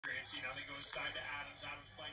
Now they go inside to Adams. Adams playing